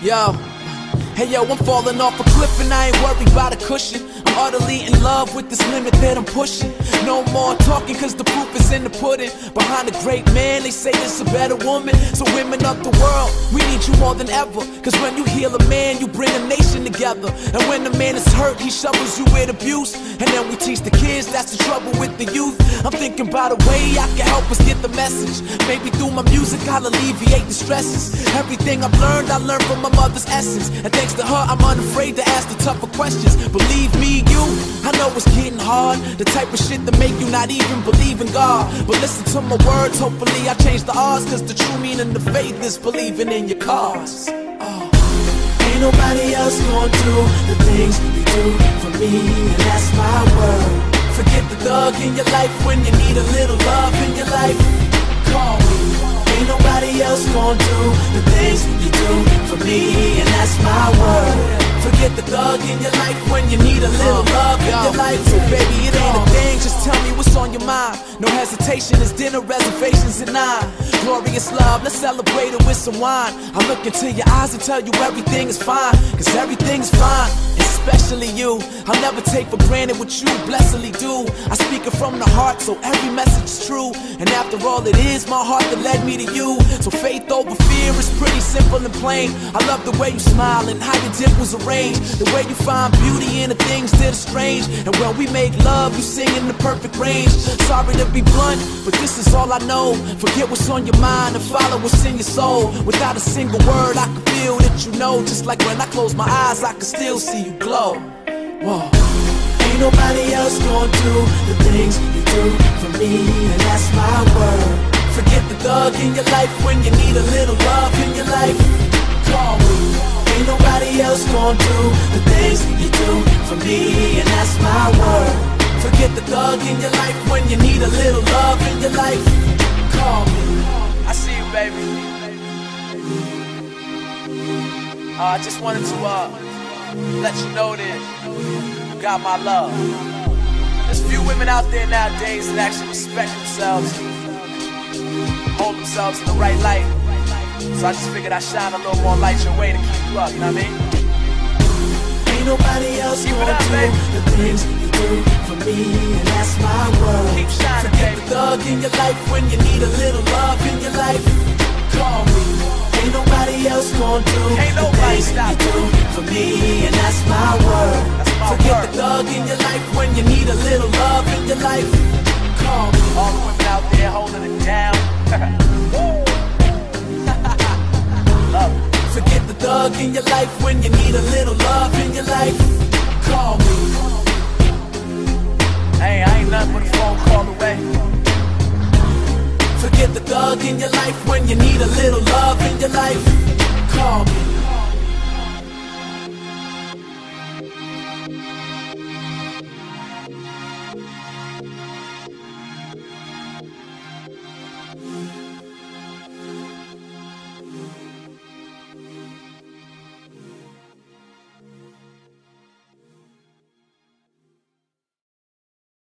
Yo, hey yo, I'm falling off a cliff and I ain't worried about a cushion. I'm utterly in love with this limit that I'm pushing. No more talking cause the proof is in the pudding. Behind a great man, they say there's a better woman. So women of the world, we need you more than ever. Cause when you heal a man, you bring a nation together. And when a man is hurt, he shovels you with abuse. And then we teach the kids, that's the trouble with the youth. I'm thinking about a way I can help us get the message. Maybe through my music I'll alleviate the stresses. Everything I've learned, I learned from my mother's essence. And thanks to her, I'm unafraid to ask the tougher questions. Believe me, you, I know it's getting hard. The type of shit that make you not even believe in God. But listen to my words, hopefully I change the odds. Cause the true meaning of faith is believing in your cause. Ain't nobody else gonna do the things you do for me, and that's my word. Forget the thug in your life when you need a little love in your life. Call me. Ain't nobody else gonna do the things you do for me, and that's my word. Forget the thug in your life when you need a little love in your life. So baby, it ain't a thing, just tell me what's on your mind. No hesitation, it's dinner reservations at 9. Glorious love, let's celebrate it with some wine. I look into your eyes and tell you everything is fine. Cause everything's fine, especially you. I'll never take for granted what you blessedly do. I speak it from the heart, so every message is true. And after all, it is my heart that led me to you. So faith over fear is pretty simple and plain. I love the way you smile and how your dimples arrange. The way you find beauty in the things that are strange. And when we make love, you sing in the perfect range. Sorry to be blunt, but this is all I know. Forget what's on your mind and follow what's in your soul. Without a single word, I can feel that you know. Just like when I close my eyes, I can still see you glow. Whoa. Ain't nobody else gonna do the things you do for me, and that's my word. Forget the thug in your life when you need a little love in your life. Call me. Ain't nobody else gonna do the things you do for me, and that's my word. Forget the thug in your life when you need a little love in your life. Call me. I see you, baby. I just wanted to let you know that you got my love. There's few women out there nowadays that actually respect themselves, hold themselves in the right light. So I just figured I'd shine a little more light your way to keep you up, you know what I mean? Ain't nobody else gonna do the things you do for me, and that's my word. Keep shining, forget the thug in your life when you need a little love in your life. Call me. Ain't nobody else gonna do the things you do for me, and that's my word. Forget the thug in your life when you need a little love in your life. Call me. All the women out there holding it down. Forget the thug in your life when you need a little love in your life. Call me. Hey, I ain't nothing but a phone call away. Forget the thug in your life when you need a little love in your life. Call me.